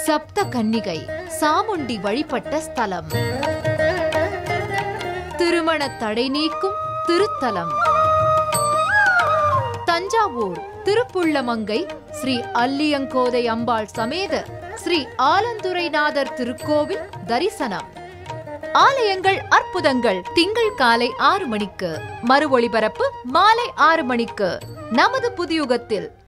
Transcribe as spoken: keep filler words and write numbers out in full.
சப்த கன்னிகை சாமுண்டி வழிபட்ட ஸ்தலம். திருமண தடை நீக்கும் திருத்தலம். தஞ்சாவூர் திருப்புள்ளமங்கை ஸ்ரீ அல்லியங்கோதை அம்பாள் சமேத ஸ்ரீ ஆலந்துரைநாதர் திருக்கோவில் தரிசனம். ஆலயங்கள் அற்புதங்கள் திங்கள் காலை ஆறு மணிக்கு, மறு ஒளிபரப்பு மாலை ஆறு மணிக்கு நமது புதியுகத்தில்.